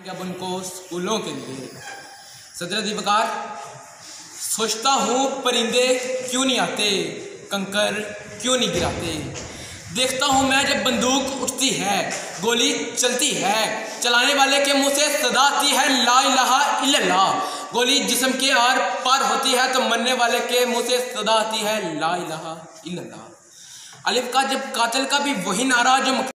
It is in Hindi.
अब उनको स्कूलों के लिए सदर दीपकार सोचता हूँ परिंदे क्यों नहीं आते, कंकर क्यों नहीं गिराते। देखता हूँ मैं जब बंदूक उठती है, गोली चलती है, चलाने वाले के मुंह से सदा आती है ला इलाहा इल्लल्लाह। गोली जिस्म के आर पार होती है तो मरने वाले के मुंह से सदा आती है ला इलाहा इल्लल्लाह। अलिफ का जब कातिल का भी वही नारा जो